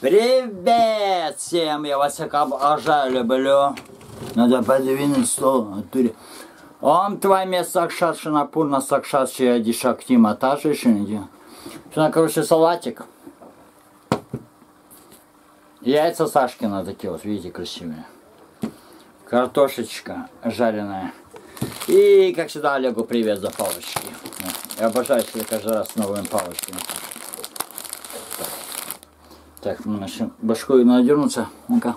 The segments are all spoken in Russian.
Привет всем! Я вас как обожаю, люблю. Надо подвинуть стол. Он твоими сакшат шинапурна сакшат шияди шакти маташи шинди. Что, короче, салатик. Яйца Сашкина такие вот, видите, красивые. Картошечка жареная. И, как всегда, Олегу привет за палочки. Я обожаю себе каждый раз с новыми палочками. Так, мы начнем башку надернуться. Ну-ка.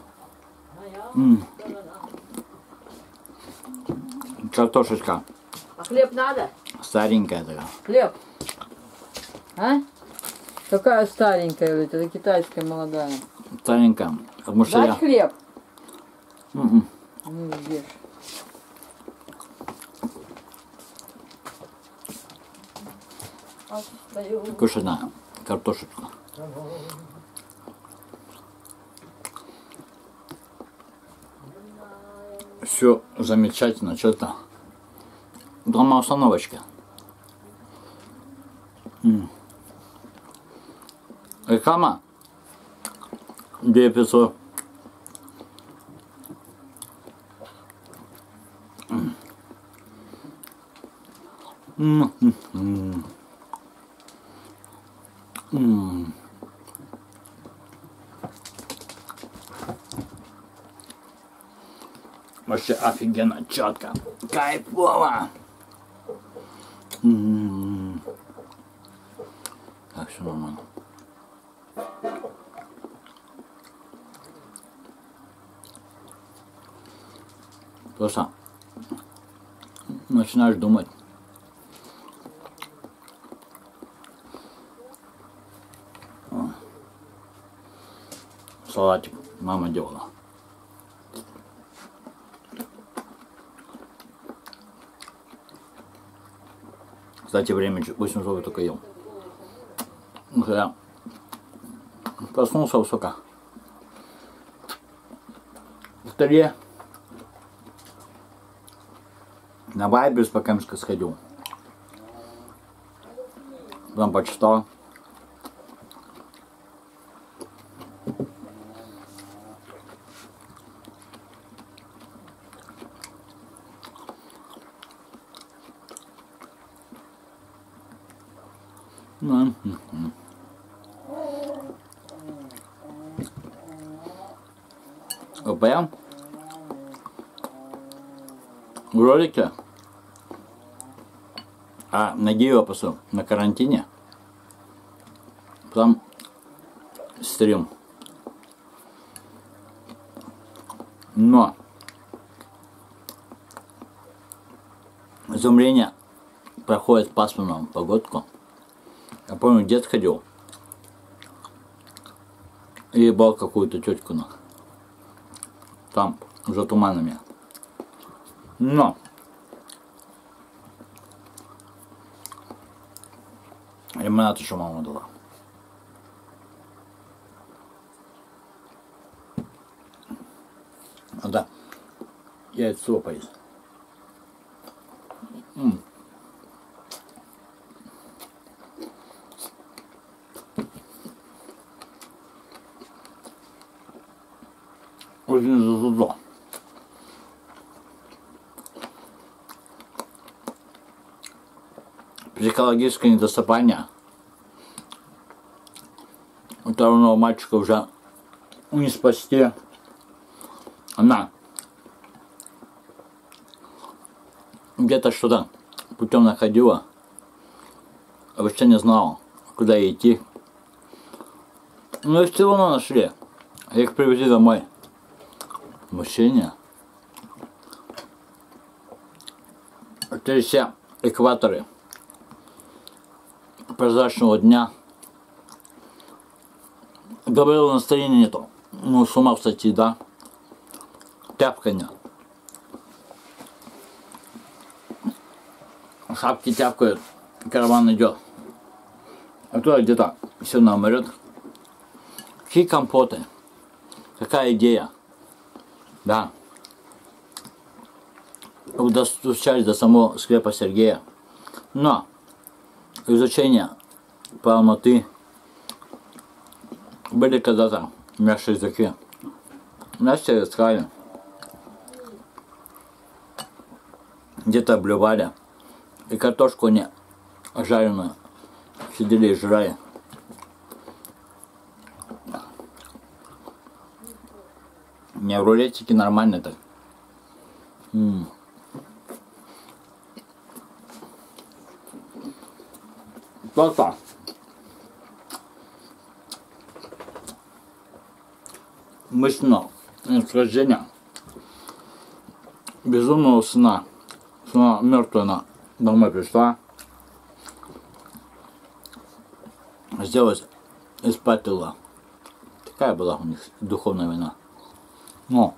Картошечка. А хлеб надо? Старенькая такая. Хлеб. А? Какая старенькая, ведь это китайская молодая. Старенькая. Потому что дать хлеб? Ну, ешь. Кушать надо. Картошечку. Все замечательно, что-то. Дома установочка. Реклама 2500. Вообще офигенно, четко, кайфово. Так, все нормально. Просто начинаешь думать. Салатик мама делала. Кстати, время 8 часов я только ел. Я проснулся высоко. В столе на Вайбер с Покемска сходил. Там почитал. ОПМ в ролике на Геопасу на карантине, там стрим, но изумление проходит пасмурную погодку. Я помню, дед ходил и ебал какую-то тетку на. Там, за туманами. Но лимонад еще мама дала. Да, яйцо поесть. Очень зазудо. Психологическое недосыпание. Второго мальчика уже не спасти. Она где-то что-то путем находила, вообще не знала, куда идти. Но их все равно нашли. Их привезли домой. Мужчине. Это все экваторы прозрачного дня. Говорила, настроения нету. Ну, с ума кстати, да. Тяпканье. Шапки тяпкают, караван идет. А то где-то все наомрет. Какие компоты? Какая идея? Да. Достучались до самого склепа Сергея. Но изучение полноты Были когда-то наши языки. Настя искали. Где-то обливали. И картошку не жареную. Сидели и жрали. Не, в рулетике нормально так. Просто. Мощно. Наслаждение. Безумного сна. Сна мертвая она домой пришла. Сделать испатила. Такая была у них духовная война. Но.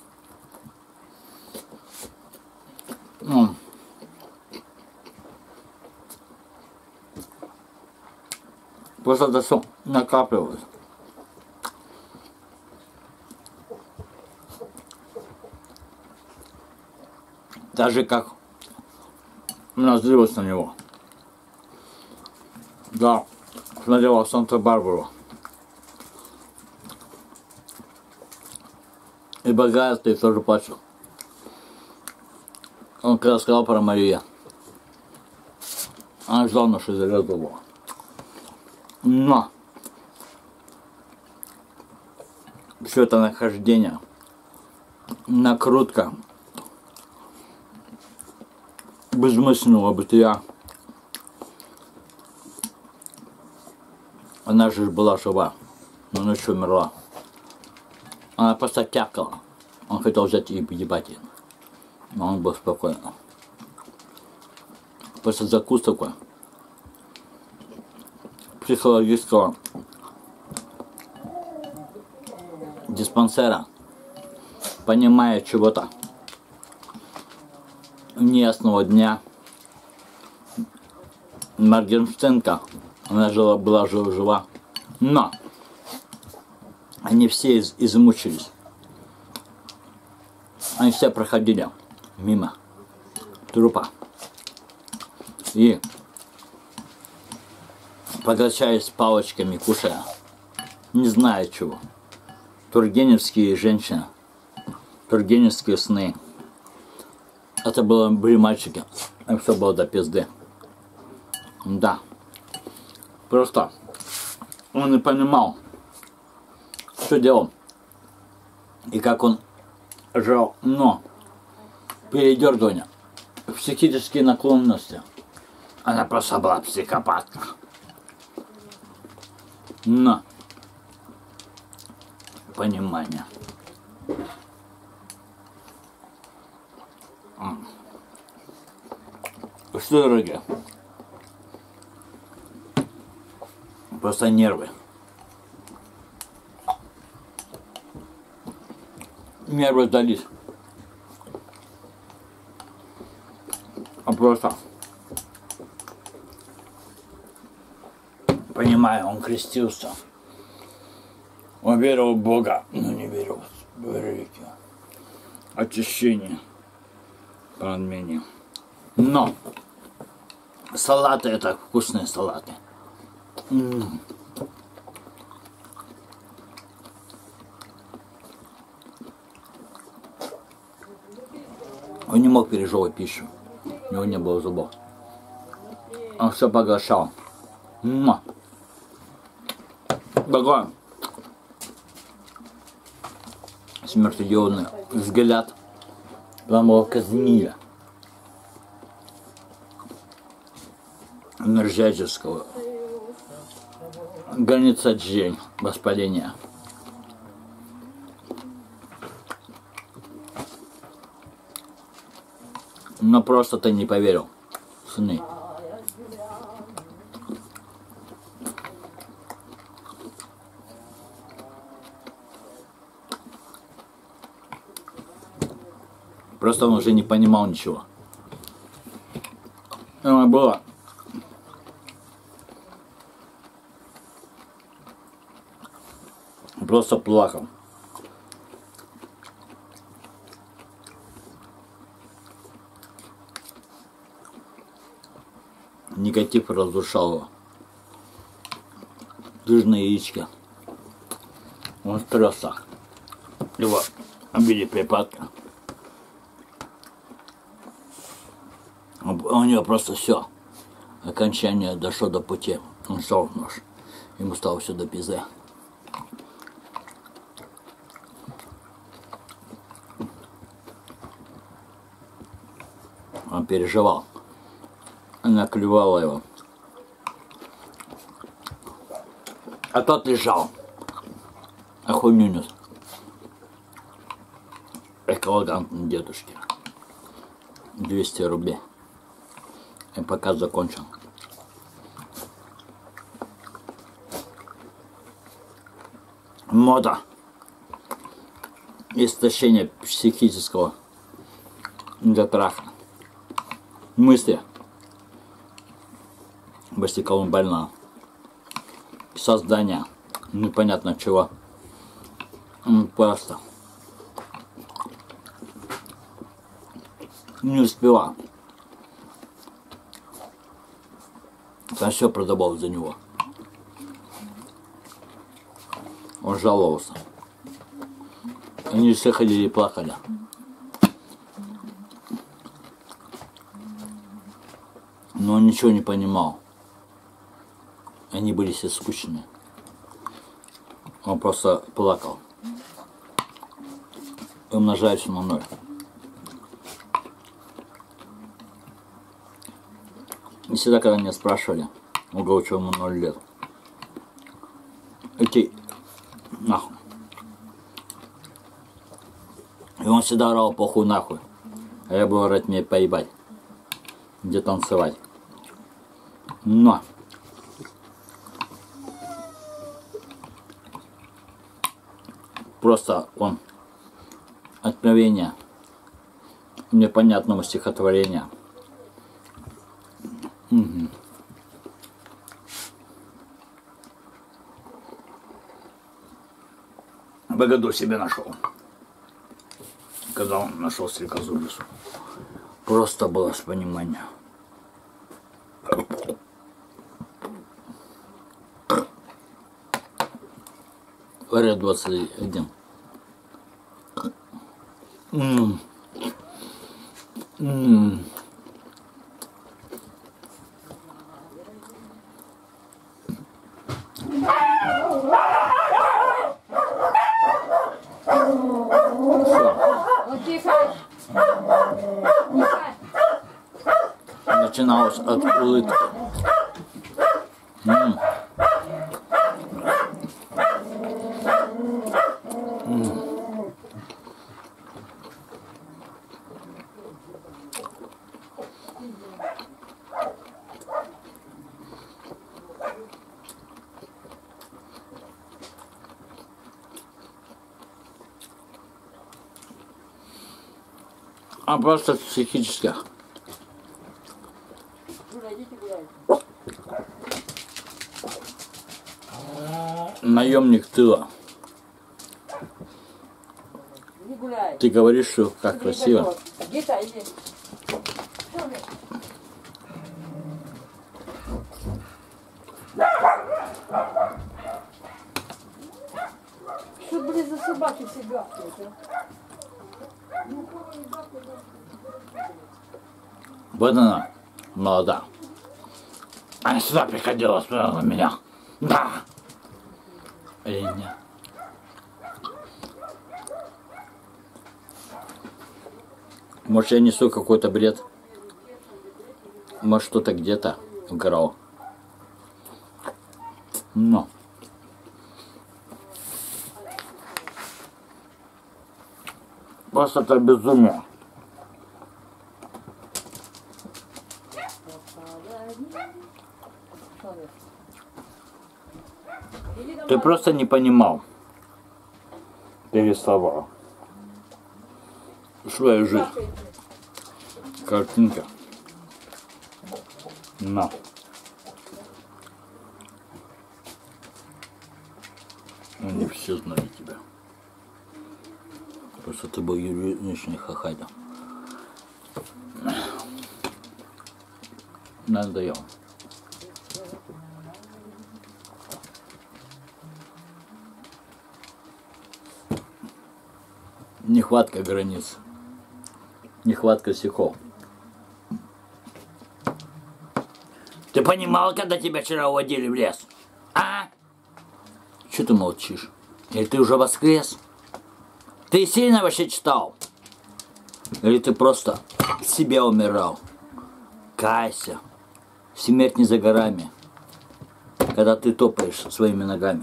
Просто это все накапливалось. Даже как злилась на него. Да, смотрела Санта-Барбару. И богатый тоже плачет. Он когда сказал про Марию, она ждала наши залезла его. Но все это нахождение, накрутка безмысленного бытия. Она же была жива, но ночью умерла. Она просто тякала. Он хотел взять и ебать ее. Но он был спокойный. Просто закус такой. Психологического диспансера. Понимая чего-то. Неясного дня. Моргенштернка. Она была жива. Но они все измучились. Они все проходили мимо трупа. И поглощаясь палочками, кушая. Не знаю чего. Тургеневские женщины. Тургеневские сны. Это были мальчики. Им все было до пизды. Да. Просто он не понимал, что делал. И как он жил. Но передергивание. Психические наклонности. Она просто была психопатка. Но понимание. Что, дорогие? Просто нервы. Нервы сдались. А просто понимаю, он крестился. Он верил в Бога, но не верил в религию. Очищение. Подмене. Но салаты — это вкусные салаты. Он не мог пережевывать пищу. У него не было зубов. Он все поглощал. Такой смертельный взгляд. Прям его казнили. Энергетического. Граница джень. Воспаления. Но просто ты не поверил в сны. Просто он уже не понимал ничего. Оно было. Просто плакал. Негатив разрушал его. Жирные яички. Он стресса. Его били припадки. У него просто все. Окончание дошло до пути. Он шел в нож. Ему стало все до пизды. Он переживал. Она клювала его. А тот лежал. А хуйню нес. Экологантный дедушке. 200 рублей. И показ закончен. Мода. Истощение психического для траха. Мысли. Бостиковым больна. Создание. Непонятно чего. Просто. Не успела. Я все продавал за него. Он жаловался. Они все ходили и плакали. Но он ничего не понимал. Они были все скучные. Он просто плакал. Умножаясь на 0. И всегда, когда меня спрашивали, у Гаучева ему 0 лет. Идти нахуй. И он всегда орал похуй нахуй. А я был орать мне поебать. Где танцевать. Но. Просто он откровение непонятного стихотворения. Угу. В году себе нашел. Когда он нашел стрекозу в лесу. Просто было с понимания. Варя 21. Начиналось от улыбки. А просто психически. Наемник тыла. Ты говоришь, что как красиво. Что, блин, за собаки все гавкают, а? Вот она, молода. Она сюда приходила, смотрела на меня. Да. Или нет? Может, я несу какой-то бред? Может, что-то где-то угорал. Но. Просто это безумие. Ты просто не понимал. Пересловал. Свою жизнь. Картинка. На. Они все знали тебя. Просто ты был юридичный хахайда. Надоел. Нехватка границ. Нехватка стихов. Ты понимал, когда тебя вчера уводили в лес? А? Че ты молчишь? Или ты уже воскрес? Ты сильно вообще читал? Или ты просто себе умирал? Кайся. Смерть не за горами. Когда ты топаешь своими ногами.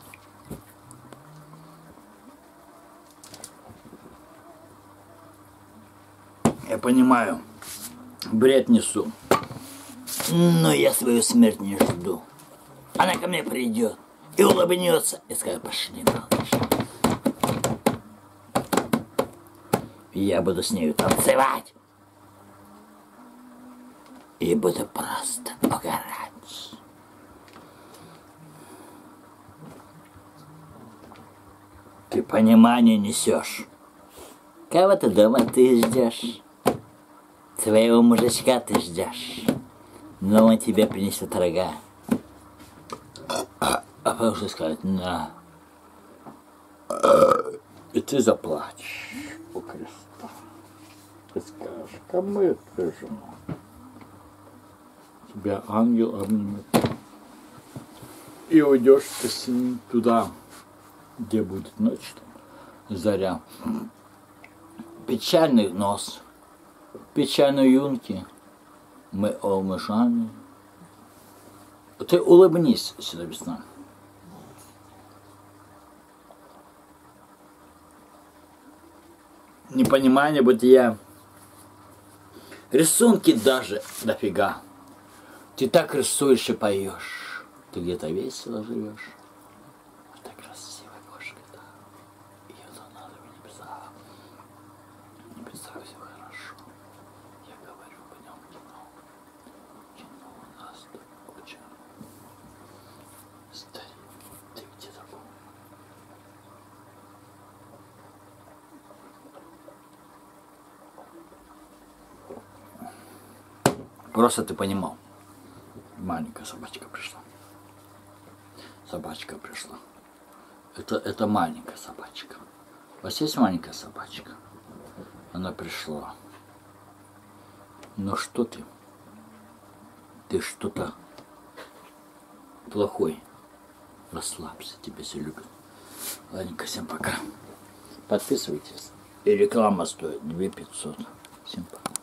Я понимаю. Бред несу. Но я свою смерть не жду. Она ко мне придет и улыбнется и скажет: пошли, малыш. И я буду с нею танцевать. И буду просто угорать. Ты понимание несешь. Кого ты дома ты ждешь? Своего мужичка ты ждешь. Но он тебе принесет рога. А потом что скажет: на. И ты заплачешь у креста. Ты скажешь: кому я прижму? Тебя ангел обнимет. И уйдешь ты с ним туда, где будет ночь, заря. Печальный нос, печальные юнки, мы олмышами. Ты улыбнись сюда, весна. Непонимание бытия. Рисунки даже дофига. Ты так рисуешь и поешь. Ты где-то весело живешь. Это красивая кошка, да. Ее надо в небесах. В небесах все хорошо. Я говорю по нем кино. Кино у нас тут очень. Старик, ты где-то был? Просто ты понимал. Маленькая собачка пришла. Собачка пришла. Это маленькая собачка. У вас есть маленькая собачка? Она пришла. Ну что ты? Ты что-то плохой. Расслабься, тебя все любят. Ладненько, всем пока. Подписывайтесь. И реклама стоит 2500. Всем пока.